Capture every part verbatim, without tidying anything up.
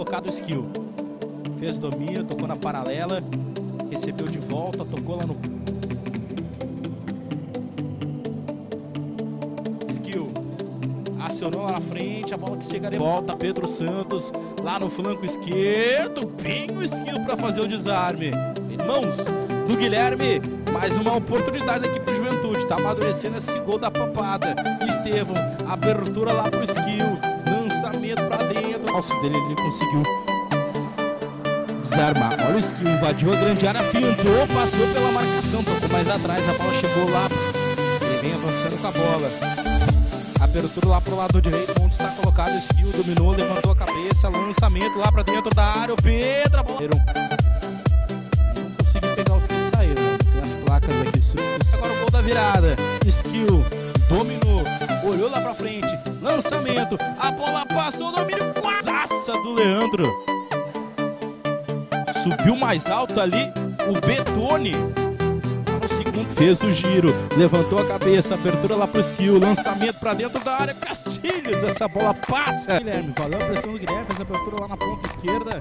colocado o Skill. Fez domínio, tocou na paralela, recebeu de volta, tocou lá no... Skill acionou lá na frente, a bola chega de volta, Pedro Santos lá no flanco esquerdo, bem o Skill para fazer o desarme. Em mãos do Guilherme, mais uma oportunidade aqui para o Juventude, tá amadurecendo esse gol da papada. Estevão, abertura lá pro Skill, lançamento para dentro. Nossa, dele ele conseguiu desarmar. Olha o Skill, invadiu a grande área, fintou, passou pela marcação, tocou mais atrás, a bola chegou lá, ele vem avançando com a bola. Abertura lá pro lado direito, onde está colocado o Skill, dominou, levantou a cabeça, lançamento lá para dentro da área, o Pedro, a bola... Não consegui pegar os que saíram, né? Tem as placas aqui. Agora o gol da virada, Skill, dominou, olhou lá pra frente, lançamento, a bola passou, domínio, quasaça do Leandro. Subiu mais alto ali o Betone. No segundo fez o giro, levantou a cabeça, abertura lá pro Skill, lançamento pra dentro da área, Castilhos, essa bola passa. Guilherme, valeu a pressão do Guilherme, fez a abertura lá na ponta esquerda.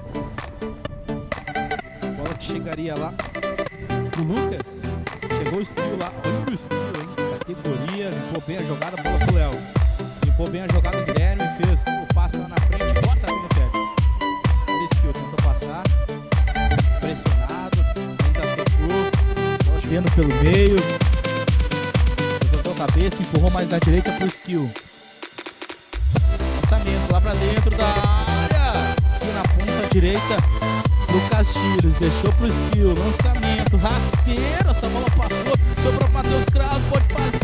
Bola que chegaria lá pro Lucas. Chegou o Skill lá, olha o Skill, hein? Categoria, limpou bem a jogada, bola pro Léo. Limpou bem a jogada, Guilherme fez o passe lá na frente, bota ali no Pérez. Olha o Skill, tentou passar. Pressionado, ainda tocou, vendo pelo meio, levantou a cabeça, empurrou mais da direita pro Skill. Lançamento lá pra dentro da área, aqui na ponta direita pro Castilhos, deixou pro Skill, lançamento, rasteiro, essa bola passou, sobrou pro Matheus Krause, pode fazer.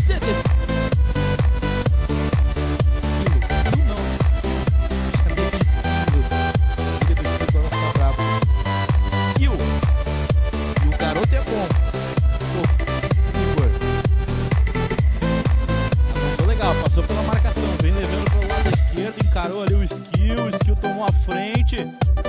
Passou pela marcação, vem levando para o lado esquerdo, encarou ali o Skill, o Skill tomou a frente.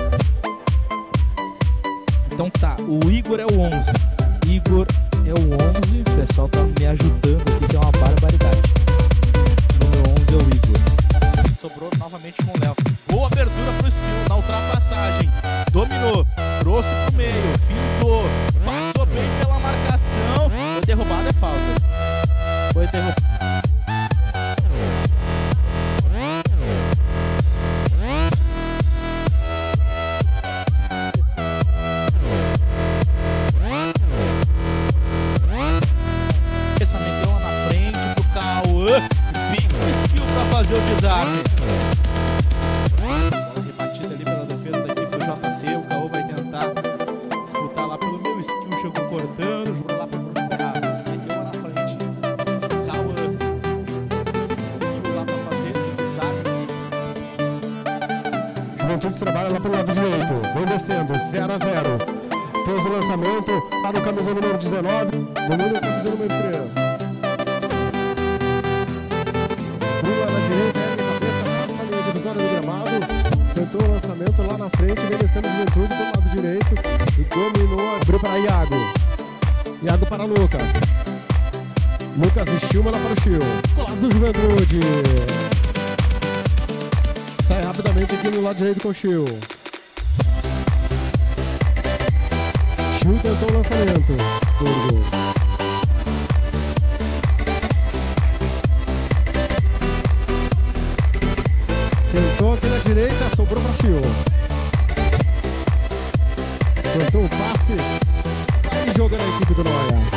Então tá, o Igor é o onze. Igor é o onze, o pessoal tá me ajudando aqui, que é uma barbaridade. O número onze é o Igor. Sobrou novamente com o Léo. Boa abertura pro Skill na ultrapassagem. Dominou, trouxe pro meio, fintou, passou bem pela marcação. Foi derrubado, é falta. Foi derrubado. Fazer o desarme. Bola rebatida ali pela defesa da equipe do J C. O Caô vai tentar disputar lá pelo meio. Skill chegou cortando, jogou lá para o Bruno Ferraz. Meteu lá na frente. Caô seguiu lá para fazer o desarme. Juventude trabalha lá pelo lado direito. Vem descendo, zero a zero. Fez o lançamento para o camisa número dezenove. Número camisa número três. Tentou o lançamento lá na frente, vem descendo o Juventude pelo lado direito e dominou, abriu para Iago. Iago para Lucas. Lucas e Chilma lá para o Chil. Golaço do Juventude. Sai rapidamente aqui no lado direito com o Chil. Chil tentou o lançamento. Turbo. Tentou aqui na direita, sobrou para Chil. Tentou o passe, sai jogando a equipe do Noia.